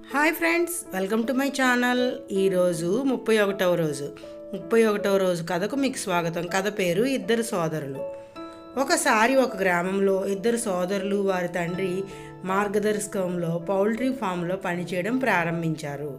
Hi friends, welcome to my channel. ఈరోజు 31వ రోజు కథకు మీకు స్వాగతం. కథ పేరు ఇద్దరు సోదరులు. ఒకసారి ఒక గ్రామంలో ఇద్దరు సోదరులు వారి తండ్రి మార్గదర్శకంలో పౌల్ట్రీ ఫామ్లో పనిచేయడం ప్రారంభించారు.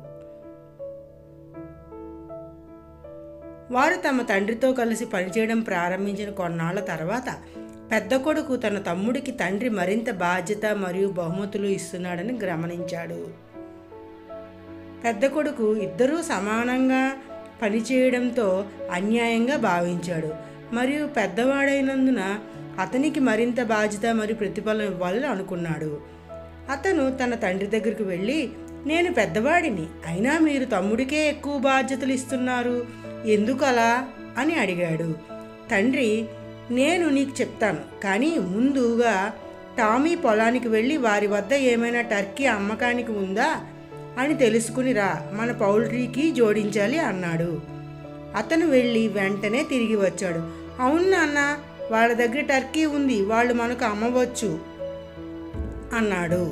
వారు తమ తండ్రితో కలిసి పనిచేయడం ప్రారంభించిన కొన్నాళ్ల తర్వాత పెద్ద కొడుకు తన తమ్ముడికి తండ్రి మరింత బాధ్యత మరియు బహుమతులు ఇస్తున్నాడని గమనించాడు. పెద్ద కొడుకు ఇద్దరూ సమానంగా పనిచేయడంతో అన్యాయంగా భావించాడు మరియు పెద్దవాడైనందున అతనికి మరింత బాధ్యత మరియు ప్రతిఫలం ఇవ్వాలని అనుకున్నాడు. అతను తన తండ్రి దగ్గరికి వెళ్ళి, నేను పెద్దవాడిని, అయినా మీరు తమ్ముడికే ఎక్కువ బాధ్యతలు ఇస్తున్నారు, ఎందుకు అలా అని అడిగాడు. తండ్రి, నేను నీకు చెప్తాను, కానీ ముందుగా టామీ పొలానికి వెళ్ళి వారి వద్ద ఏమైనా టర్కీ అమ్మకానికి ఉందా అని తెలుసుకుని రా, మన పౌల్ట్రీకి జోడించాలి అన్నాడు. అతను వెళ్ళి వెంటనే తిరిగి వచ్చాడు. అవును నాన్న, వాళ్ళ దగ్గర టర్కీ ఉంది, వాళ్ళు మనకు అమ్మవచ్చు అన్నాడు.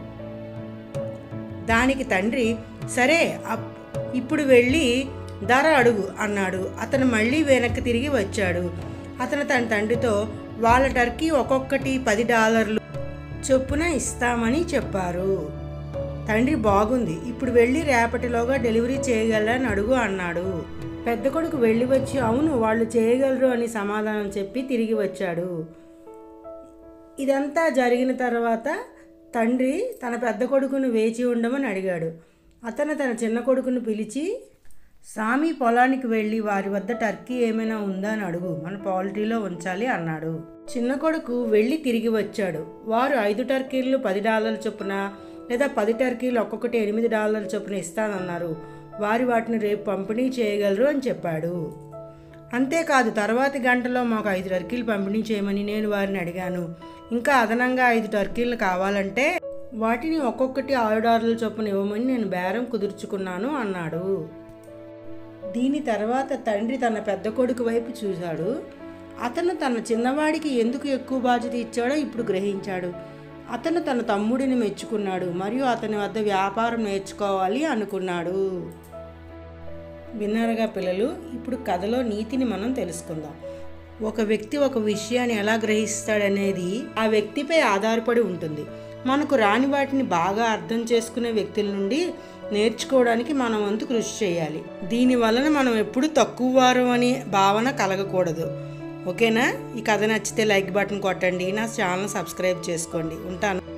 దానికి తండ్రి, సరే ఇప్పుడు వెళ్ళి ధర అడుగు అన్నాడు. అతను మళ్ళీ వెనక్కి తిరిగి వచ్చాడు. అతను తన తండ్రితో వాళ్ళ టర్కీ ఒక్కొక్కటి $10 చొప్పున ఇస్తామని చెప్పారు. తండ్రి, బాగుంది, ఇప్పుడు వెళ్ళి రేపటిలోగా డెలివరీ చేయగలరని అడుగు అన్నాడు. పెద్ద కొడుకు వెళ్ళి వచ్చి అవును వాళ్ళు చేయగలరు అని సమాధానం చెప్పి తిరిగి వచ్చాడు. ఇదంతా జరిగిన తర్వాత తండ్రి తన పెద్ద కొడుకును వేచి ఉండమని అడిగాడు. అతను తన చిన్న కొడుకును పిలిచి, సామి పొలానికి వెళ్ళి వారి వద్ద టర్కీ ఏమైనా ఉందా అని అడుగు, మన పౌల్ట్రీలో ఉంచాలి అన్నాడు. చిన్న కొడుకు వెళ్ళి తిరిగి వచ్చాడు. వారు 5 టర్కీలు $10 చొప్పున లేదా 10 టర్కీలు ఒక్కొక్కటి $8 చొప్పున ఇస్తానన్నారు. వాటిని రేపు పంపిణీ చేయగలరు అని చెప్పాడు. అంతేకాదు, తర్వాతి గంటలో మాకు 5 టర్కీలు పంపిణీ చేయమని నేను వారిని అడిగాను. ఇంకా అదనంగా 5 టర్కీలు కావాలంటే వాటిని ఒక్కొక్కటి $6 చొప్పున ఇవ్వమని నేను బేరం కుదుర్చుకున్నాను అన్నాడు. దీని తర్వాత తండ్రి తన పెద్ద కొడుకు వైపు చూశాడు. అతను తన చిన్నవాడికి ఎందుకు ఎక్కువ బాధ్యత ఇచ్చాడో ఇప్పుడు గ్రహించాడు. అతను తన తమ్ముడిని మెచ్చుకున్నాడు మరియు అతని వద్ద వ్యాపారం నేర్చుకోవాలి అనుకున్నాడు. విన్నారుగా పిల్లలు, ఇప్పుడు కథలో నీతిని మనం తెలుసుకుందాం. ఒక వ్యక్తి ఒక విషయాన్ని ఎలా గ్రహిస్తాడనేది ఆ వ్యక్తిపై ఆధారపడి ఉంటుంది. మనకు రాని వాటిని బాగా అర్థం చేసుకునే వ్యక్తుల నుండి నేర్చుకోవడానికి మనం వంతు కృషి చేయాలి. దీనివలన మనం ఎప్పుడు తక్కువ వారం అనే భావన కలగకూడదు. ఓకేనా? ఈ కథ నచ్చితే లైక్ బటన్ కొట్టండి, నా ఛానల్ సబ్స్క్రైబ్ చేసుకోండి. ఉంటాను.